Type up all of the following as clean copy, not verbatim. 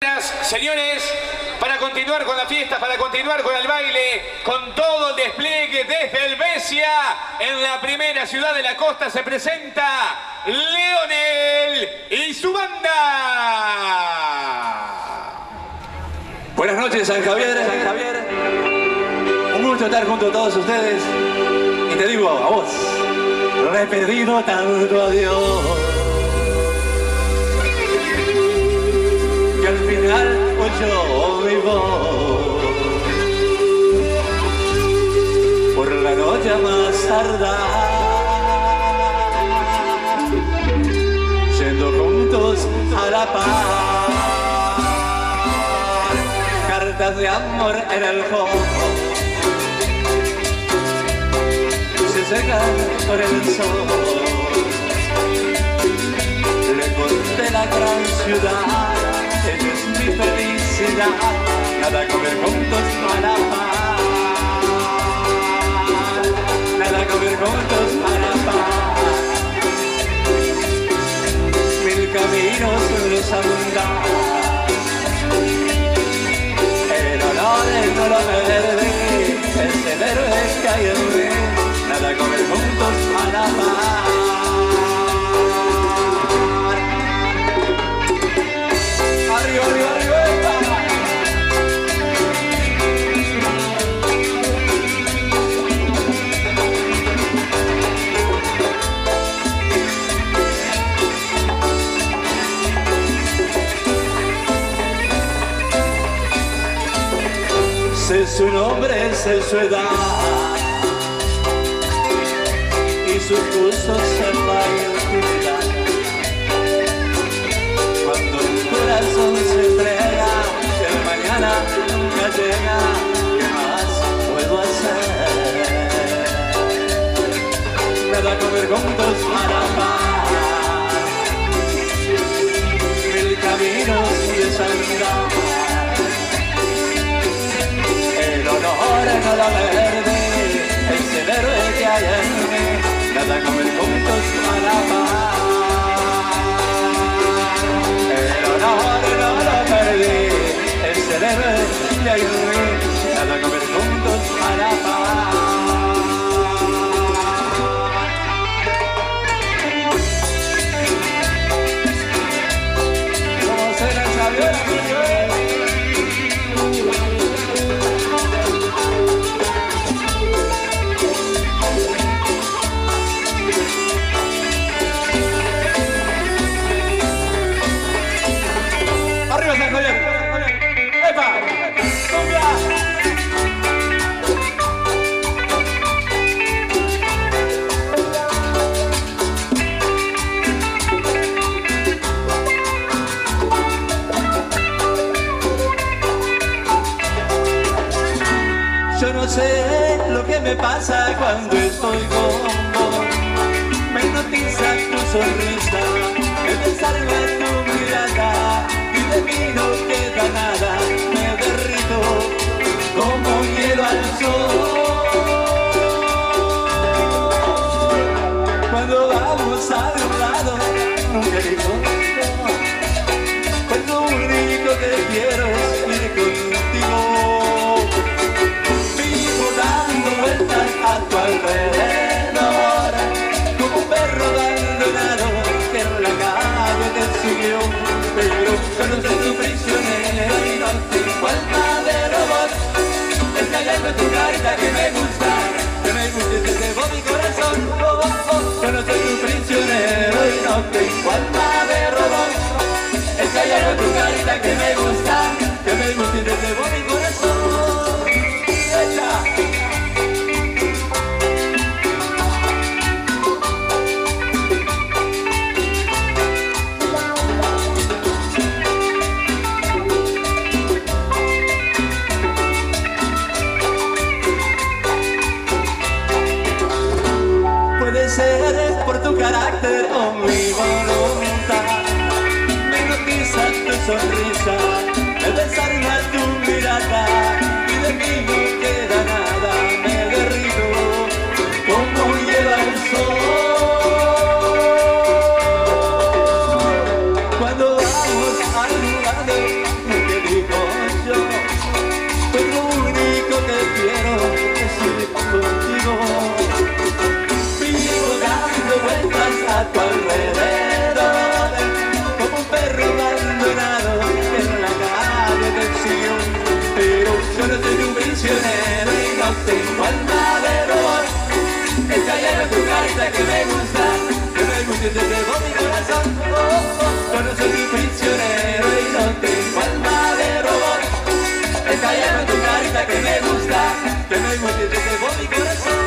Señores, para continuar con la fiesta, para continuar con el baile, con todo el despliegue desde Helvecia, en la primera ciudad de la costa se presenta Leonel y su banda. Buenas noches, San Javier. Un gusto estar junto a todos ustedes. Y te digo a vos, no le he pedido tanto a Dios, que al final oyó mi voz. Por la noche más tardar, yendo juntos a la paz, cartas de amor en el fondo se secan por el sol. Lejos de la gran ciudad, ella es mi felicidad, nada comer juntos a la paz, nada comer juntos a la paz. Mil caminos los andar, el honor no lo perdí, es el héroe que hay en mí, nada comer juntos a la paz. Arriba, arriba, arriba. Sé su nombre, sé su edad y sus gustos en la intimidad. Cuando el corazón se entrega y el mañana nunca llega, ¿qué más puedo hacer? Nada comer juntos a la paz, mil caminos de santidad. El honor no lo perdí, es el héroe que hay en mí, nada comer juntos a la paz. El honor no lo perdí, es el héroe que hay en mí, nada comer juntos a la paz. ¿Cómo se les sabe? Yo no sé lo que me pasa cuando estoy con vos. Me hipnotiza tu sonrisa, el besarme tu mirada, y de mí no queda nada, me derrito como hielo al sol. Cuando vamos a un lado, nunca digo no, pues lo único que quiero es ir contigo. A tu alrededor, como un perro abandonado que en la calle te siguió, pero yo no soy tu prisionero y no tengo alma de robot. Es que hay algo en tu carita que me gusta y te llevo mi corazón. Yo no soy tu prisionero y no tengo alma de robot. Es que hay algo en tu carita que me gusta y te llevo mi corazón. ¡Echa! Por tu carácter o mi voluntad, me hipnotiza tu sonrisa, el besarme a tu mirada, y de mí no queda nada, me derrito como hielo al sol. Cuando vamos al lugar Vivo dando vueltas a tu alrededor, como un perro abandonado en la calle del sillón. Pero yo no soy un prisionero y no tengo alma de robot. Está lleno tu carita que me gusta y te llevo mi corazón. Yo no soy un prisionero y no tengo alma de robot. Está lleno tu carita que me gusta y te llevo mi corazón.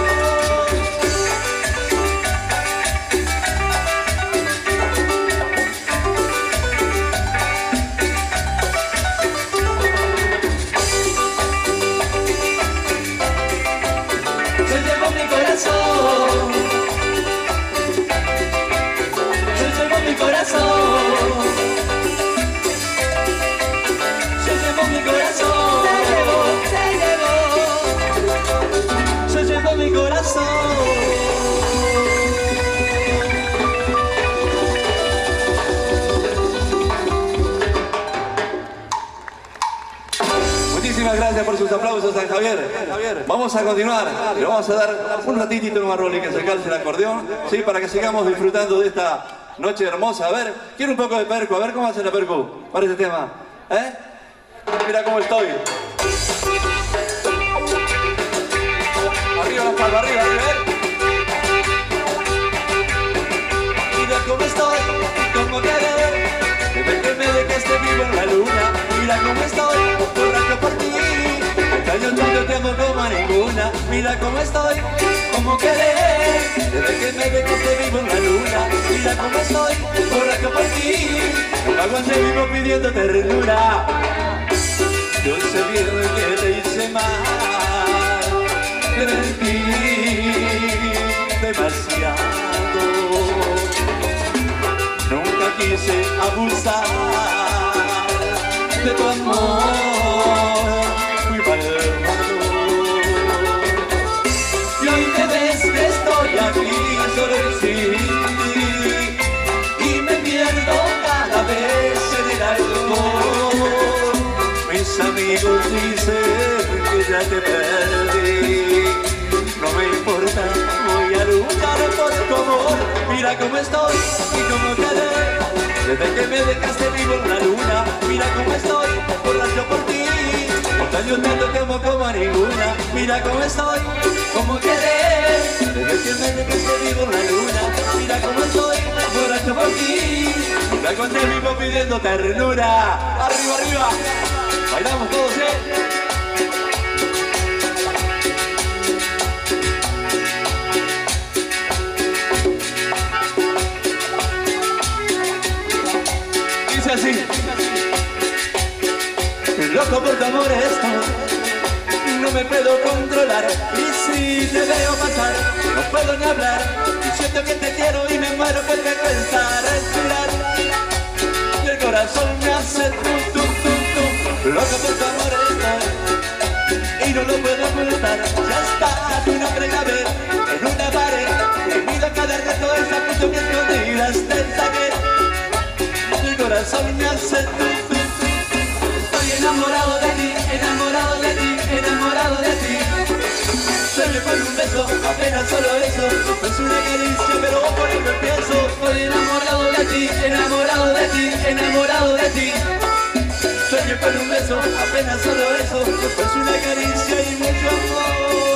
Muchísimas gracias por sus aplausos, San Javier. Vamos a continuar. Le vamos a dar un ratitito nomás, Rolly, que se calce el acordeón, ¿sí? Para que sigamos disfrutando de esta noche hermosa. A ver, quiero un poco de percu. A ver cómo hace la percu para este tema. Mira cómo estoy. Arriba la palma, arriba, Mira cómo estoy, cómo quedé, desde que me dejaste vivo en la luna. Mira cómo estoy, borracho por ti, yo tanto te amo como a ninguna. Mira cómo estoy, cómo quedé, desde que me dejaste vivo en la luna. Mira cómo estoy, borracho por ti, no aguanté vivo pidiendo ternura. Yo sé bien que te hice mal, te mentí demasiado. Nunca quise abusar de tu amor, fui malvado. Y hoy te ves que estoy aquí solo sin ti, y me pierdo cada vez en el alcohol. Mis amigos dicen que ya te perdí, no me importa, voy a luchar por tu amor. Mira cómo estoy y cómo quedé, desde que me dejaste vivo en la luna. Mira cómo estoy, borracho por ti, yo tanto te amo como a ninguna. Mira cómo estoy, cómo quedé, desde que me dejaste vivo en la luna. Mira cómo estoy, borracho por ti, me encontré vivo pidiendo ternura. Arriba, arriba, bailamos todos, así. Loco por tu amor estoy, no me puedo controlar, y si te veo pasar, no puedo ni hablar, y siento que te quiero y me muero por pensar, respirar, y el corazón me hace tu. Loco por tu amor estoy, y no lo puedo ocultar, ya está tu nombre grave en una pared, y miro cada rato esa punto que escondidas te saqué. El corazón me hace tú. Estoy enamorado de ti, enamorado de ti, enamorado de ti. Sueño con un beso, apenas solo eso. Es una caricia, pero por eso empiezo. Estoy enamorado de ti, enamorado de ti, enamorado de ti. Sueño con un beso, apenas solo eso. Es una caricia y mucho amor.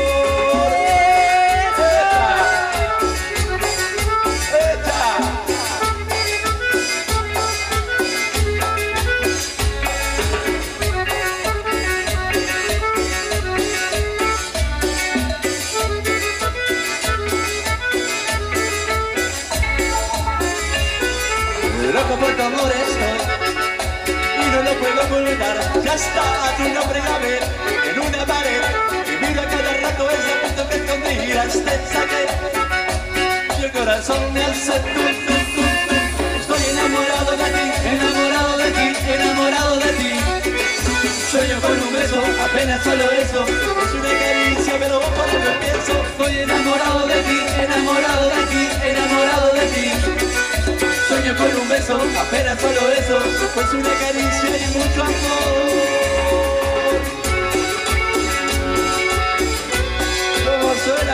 Loco por tu amor estoy, y no lo puedo ocultar. Ya está tu nombre grave en una pared, y mira cada rato ese punto que escondidas te saqué. Y el corazón me hace tú. Estoy enamorado de ti, enamorado de ti, enamorado de ti. Sueño con un beso, apenas solo eso. Es una caricia, pero por eso pienso. Estoy enamorado de ti, enamorado de ti, enamorado de ti. Sueño con un beso, apenas solo eso, pues una caricia y mucho amor. ¿Cómo suena?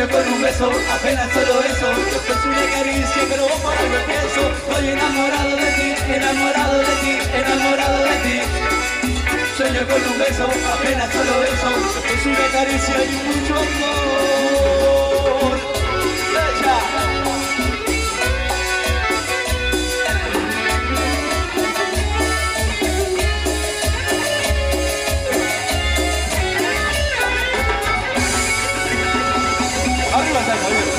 Sueño con un beso, apenas solo eso. Es una caricia, pero por algo pienso. Estoy enamorado de ti, enamorado de ti, enamorado de ti. Sueño con un beso, apenas solo eso. Es una caricia y mucho amor. ¡Echa! Arriba, San Javier.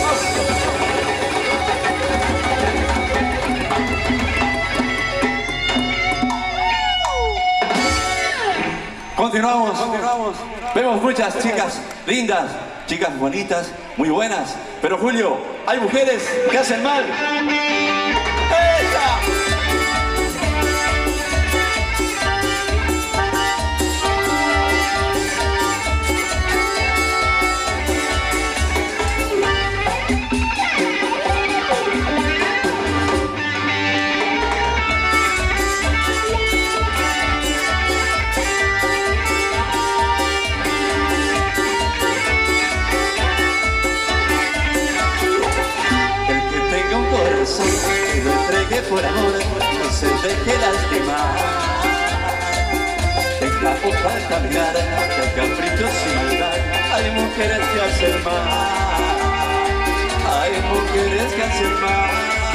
Continuamos. Vemos muchas chicas lindas, chicas bonitas, muy buenas. Pero Julio, hay mujeres que hacen mal. ¡Esa! Que lo entregue por amor, no se deje lastimar. Deja ojalá caminar, que el capricho sin maldad. Hay mujeres que hacen mal, hay mujeres que hacen mal.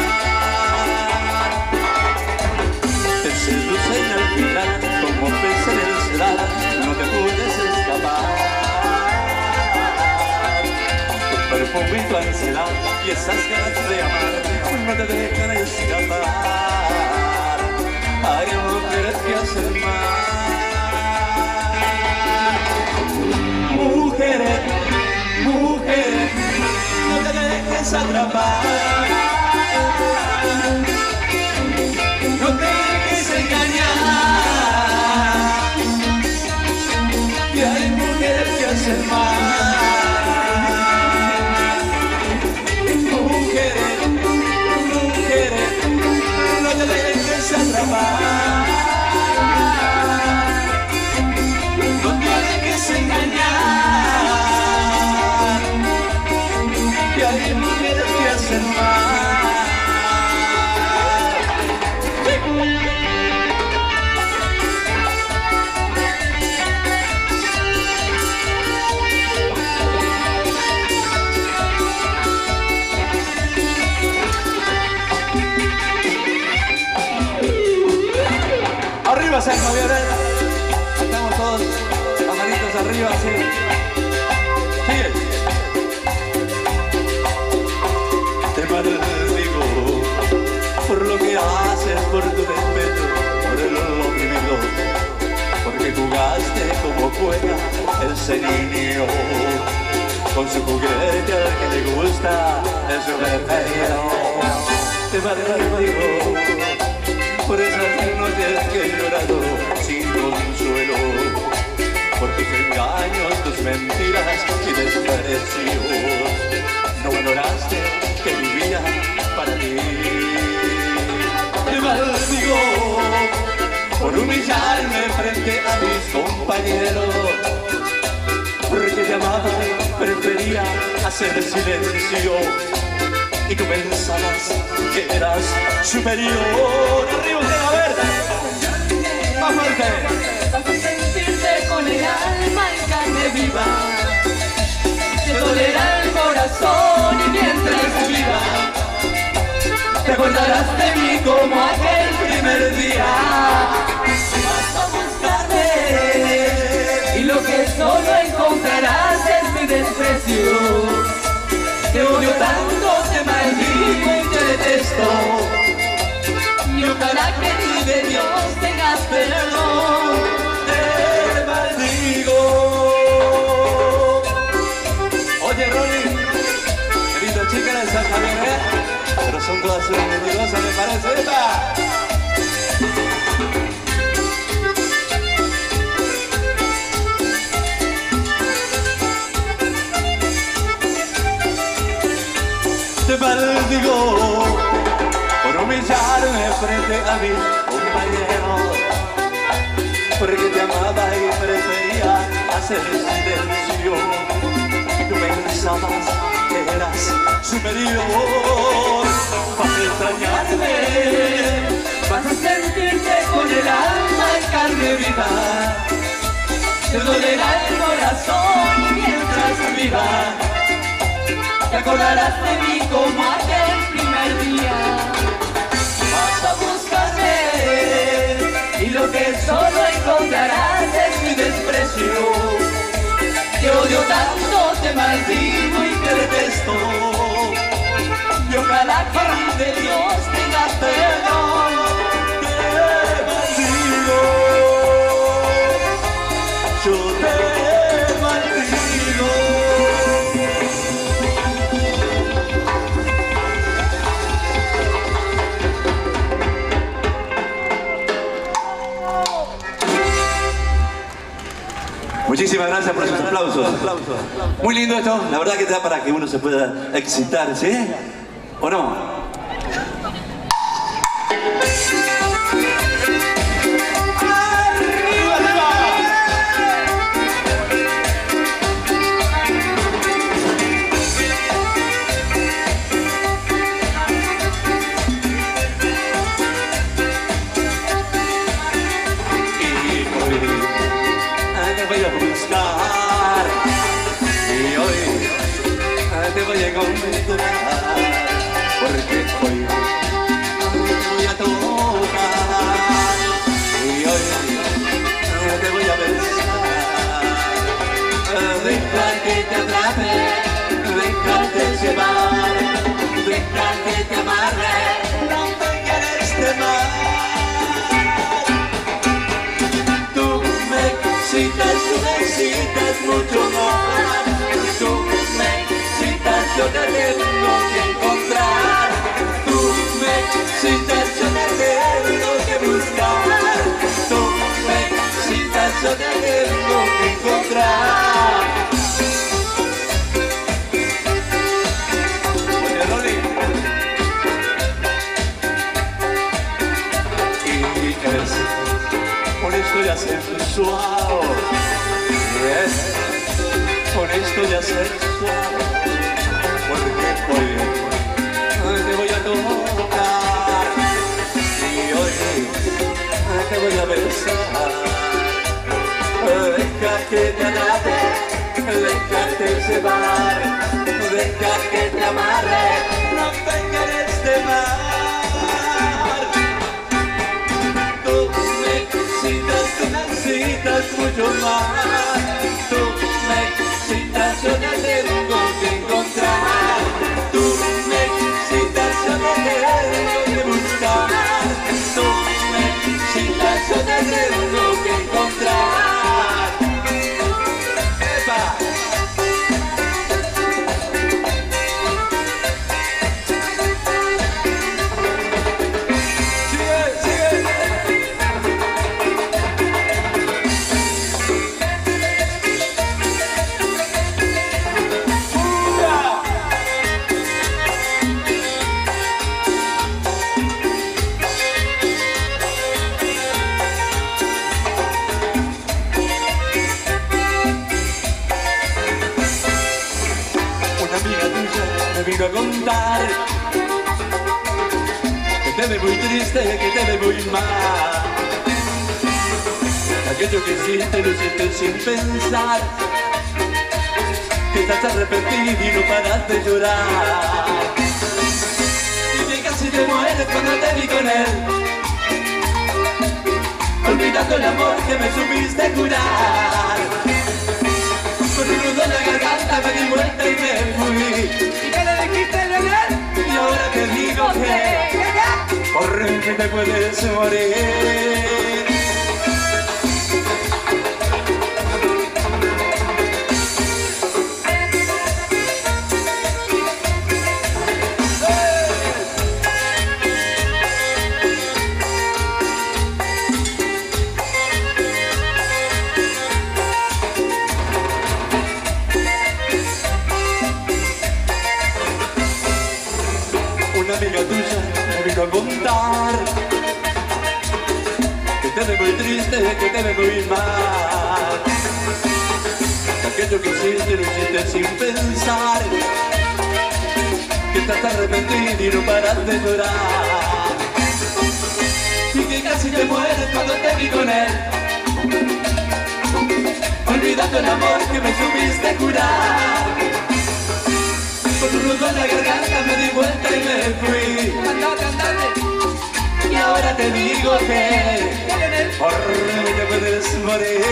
Te seducen al final, como pez en el sedal, no te puedes escapar. Tu perfume y tu ansiedad y esas ganas de amar no te dejan escapar. Hay mujeres que hacen mal. Mujeres, mujeres, no te dejes atrapar. No te dejes engañar. Y hay mujeres que hacen mal. No te dejes atrapar, no te dejes engañar, que hay mujeres que hacen mal. Arriba, San Javier. Estamos todos las manitos arriba, así. Sigue. Te maldigo por lo que haces, por tu respeto, por el oprimido, porque jugaste como juega ese niño con su juguete al que le gusta es su preferido. Te maldigo por esas noches que he llorado sin consuelo, por tus engaños, tus mentiras y desprecios. No valoraste que vivía para ti. Te maldigo por humillarme frente a mis compañeros, porque te amaba y prefería hacer silencio. Y tú pensabas que eras superior. Arriba, a ver, más fuerte. Sentirte con el alma en carne viva, te dolerá el corazón y mientras viva, te acordarás de mí como aquel primer día. vas a buscarme y lo que solo encontrarás es mi desprecio. Te odio tanto, te maldigo y te detesto. Y ojalá que ni de Dios tengas perdón. Te maldigo. Oye, Ronnie, qué linda chica de San Javier, ¿eh? Pero son todas unas mentirosas, me parece. ¡Epa! Te maldigo por humillarme frente a mis compañeros, porque te amaba y prefería hacer silencio. Y tú pensabas que eras superior. Vas a extrañarme, Vas a sentirte con el alma en carne viva. Te dolerá el corazón mientras viva. Te acordarás de mí como aquel primer día. Vas a buscarme y lo que solo encontrarás es mi desprecio. Te odio tanto, te maldigo y te detesto. Y ojalá que de Dios tengas perdón. yo te maldigo. Muchísimas gracias por sus aplausos. Muy lindo esto, la verdad que te da para que uno se pueda excitar, ¿sí? ¿O no? Porque hoy te voy a tocar y hoy te voy a besar. Deja que te atrape, déjate llevar, deja que te amarre, no te quieres temar. Tú me excitas mucho más. Tú me excitas, yo te tengo que encontrar. Tú me excitas, yo te tengo que buscar. Tú me excitas, yo te tengo que encontrar. Oye, Rolly. Y es por esto ya sensual. Por esto ya sexual, porque hoy te voy a tocar y hoy te voy a besar. Deja que te atrape, déjate llevar, deja que te amarre, no te quieres temar. Tú me necesitas mucho más. Tú me excitas, yo te tengo que encontrar. Tú me excitas, yo te tengo que buscar. Tú me excitas, yo te tengo que encontrar. ¡Epa! Vino a contar que te ve muy triste, que te ve muy mal. Aquello que hiciste lo hiciste sin pensar, que estás arrepentido y no paras de llorar. Y que casi te mueres cuando te vi con él, olvidando el amor que me supiste curar. Con un nudo en la garganta me di vuelta y me fui. Y ahora te digo que por que te puedes morir. Una amiga tuya me vino a contar que te ve muy triste, que te ve muy mal. aquello que hiciste lo hiciste sin pensar, que estás arrepentido y no paras de llorar, y que casi te mueres cuando te vi con él, olvidando el amor que me supiste jurar. Con un nudo en la garganta me di vuelta y me fui. Y ahora te digo que por mí te puedes morir.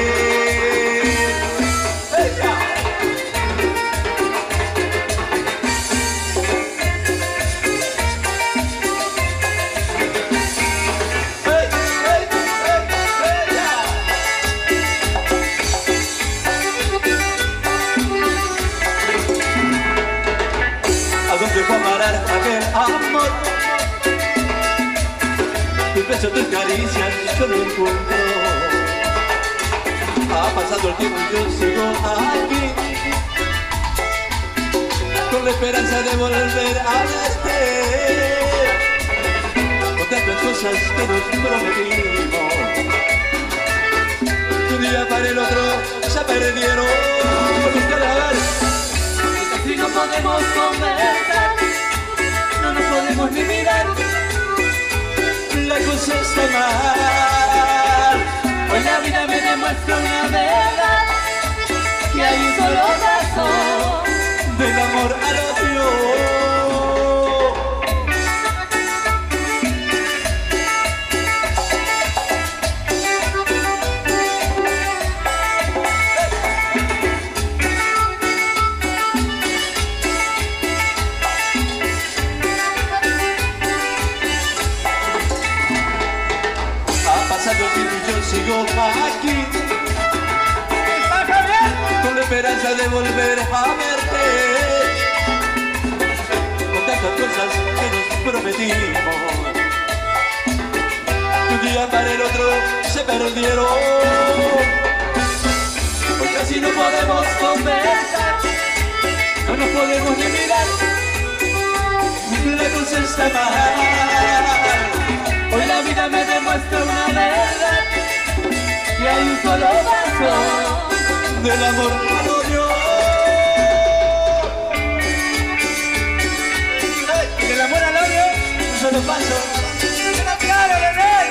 ¡Ella! ¿Dónde fue a parar aquel amor? Tus besos, tus caricias, yo no encuentro. Ha pasado el tiempo y yo sigo aquí, con la esperanza de volver a verte, con tantas cosas que nos prometimos. Un día para el otro se perdieron. Si no podemos conversar, no nos podemos ni mirar, la cosa está mal. Hoy la vida me demuestra una verdad, que hay un solo paso del amor al odio. Sigo aquí, con la esperanza de volver a verte, con tantas cosas que nos prometimos. Un día para el otro se perdieron. Hoy casi no podemos conversar, no nos podemos ni mirar, la cosa está mal. Hoy la vida me demuestra una verdad, y hay un solo paso del amor al odio. Y del amor al odio, Un solo paso. ¡queda claro, Leonel!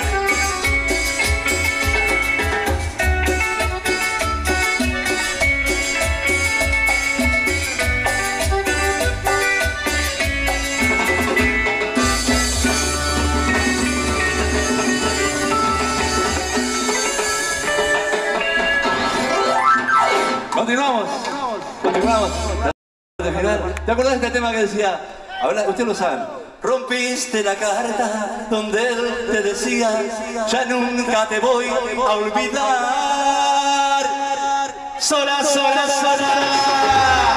Continuamos. ¿Te acordás de este tema que decía? Ahora, ustedes lo saben. Rompiste la carta donde él te decía, ya nunca te voy a olvidar. Sola, sola, sola.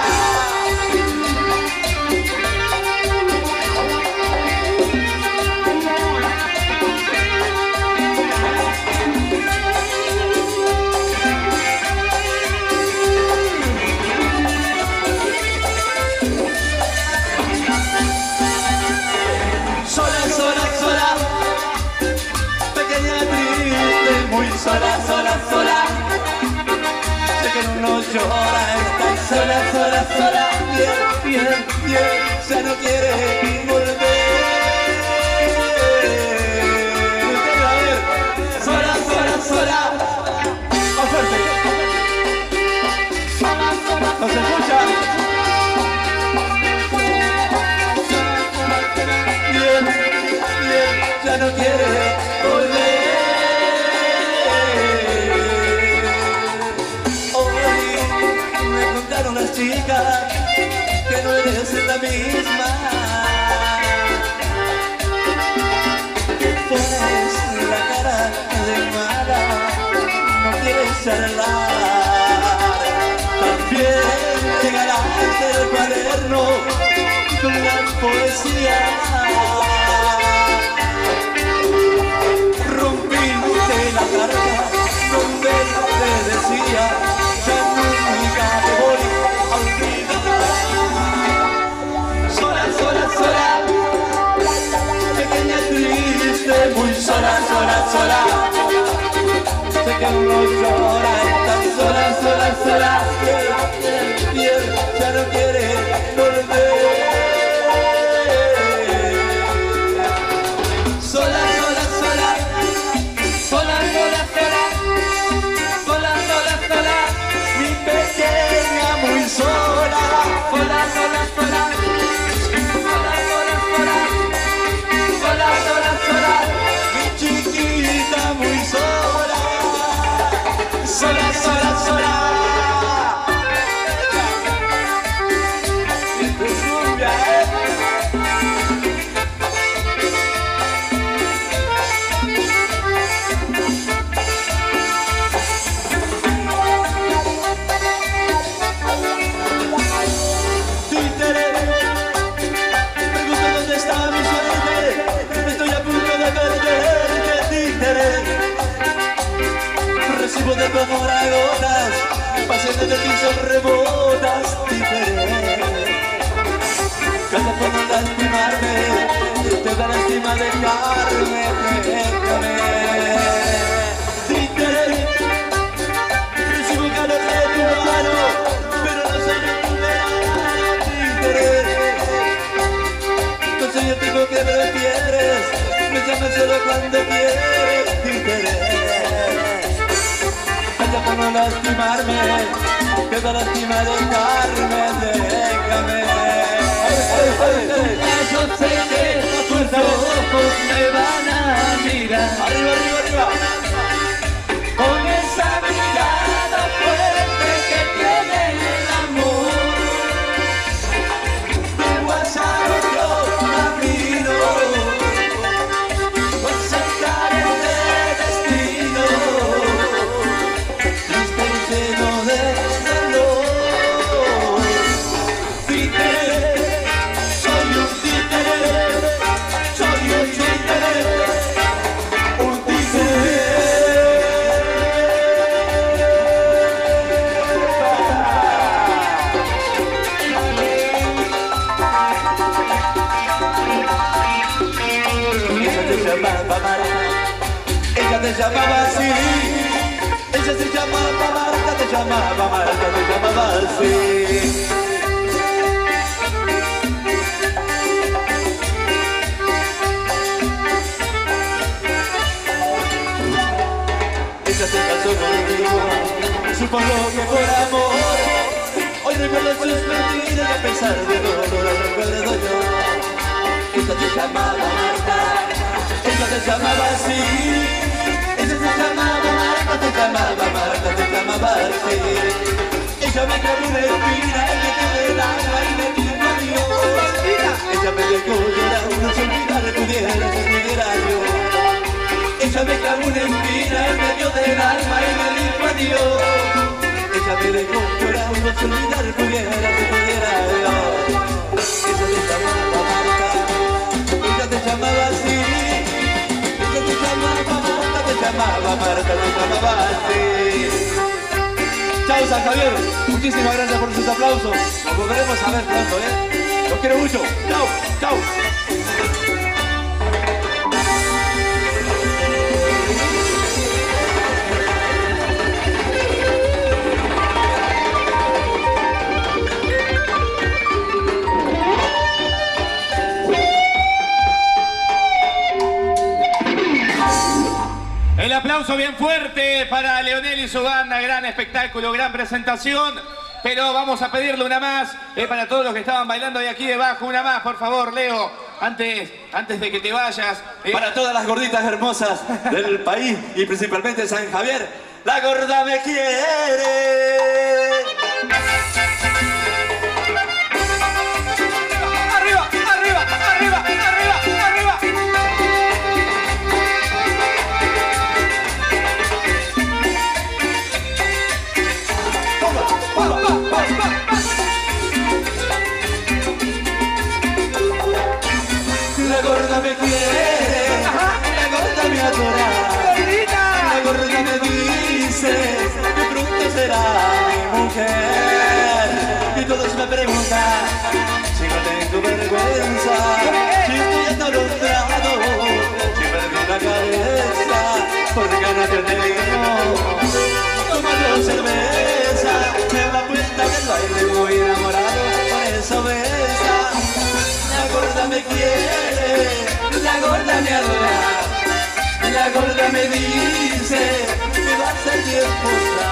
Sola, sola, sola, sé que no llora, estás sola, sola, sola. Bien, bien, bien, ya no quiere volver. Ustedes a ver, sola, sola, sola, más fuerte. ¿No se escucha? Bien, bien, ya no quiere volver. Las chicas que no eres la misma, que pones la cara de mala, no quieres charlar. También llegará el cuaderno con la poesía. Rompiste la carta donde te decía, ya nunca te voy a olvidar. Sola, sola, sola, pequeña triste, muy sola, sola, sola. Sé que no llora, estás sola, sola, sola. cayendo como gotas, pasando del piso rebotas, diferente. Gracias por no lastimarme, te da lástima dejarme, déjame. Títere, recibo calor de tu mano, pero no soy un verano, títere. No soy el tipo que prefieres, me llamas solo cuando quieres, títere. Gracias por no lastimarme, te da lástima dejarme, déjame. Yo sé que tus ojos me van a mirar. Arriba, arriba, arriba. Con esa mirada fuerte que tiene el amor. Debo hallar otro camino, o aceptar este destino, triste y lleno de dolor. Títere, soy un títere, soy un títere, un títere. Ella te llamaba así, ella se llamaba Marta, te llamaba Marta, te llamaba así. Ella se casó conmigo, supongo que por amor. Hoy recuerdo sus mentiras y a pesar de todo lo recuerdo yo. Ella te llamaba Marta, ella te llamaba así. Ella te llamaba Marta, te llamaba Marta, te llamaba así. Ella me clavó una espina y me quedé el alma y me dijo adiós. Ella me dejó llorando, si olvidar pudiera yo. Ella me clavó una espina en medio del alma y me dijo adiós. Ella me dejó llorando, si olvidar pudiera yo. Ella te llamaba Marta, ella te llamaba así. Ella te llamaba Marta, te llamaba Marta, te llamaba así. Chao San Javier, muchísimas gracias por sus aplausos. Nos volveremos a ver pronto, Los quiero mucho. Chao, chao. El aplauso bien fuerte para Leonel y su banda, gran espectáculo, gran presentación. Pero vamos a pedirle una más, para todos los que estaban bailando de aquí debajo, una más, por favor, Leo, antes de que te vayas. Para todas las gorditas hermosas del país y principalmente San Javier, la gorda me quiere. ¡Arriba, arriba, arriba, arriba, arriba! La gorda me quiere, la gorda me adora, la gorda me dice que pronto será mi mujer. Y todos me preguntan si no tengo vergüenza, si estoy atolondrado, si perdí la cabeza por ganas de negro. Tomando cerveza en la puerta del baile muy enamorado, por eso besa. La gorda me quiere, la gorda me adora, la gorda me dice que va a ser mi esposa.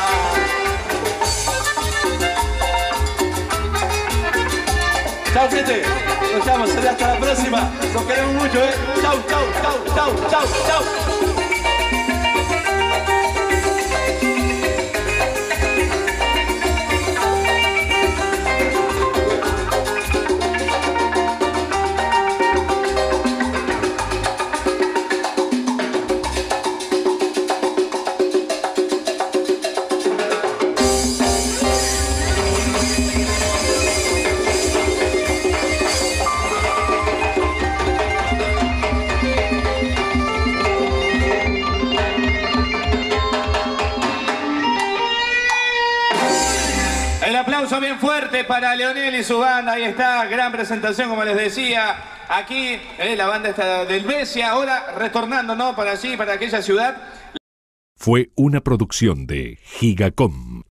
Chao gente, nos vemos, hasta la próxima, los queremos mucho, Chao, chao, chao, chao, chao, chao. aplauso bien fuerte para Leonel y su banda. Ahí está, gran presentación, como les decía. Aquí la banda está del Besia, ahora retornando, ¿no? Para allí, para aquella ciudad. Fue una producción de Gigacom.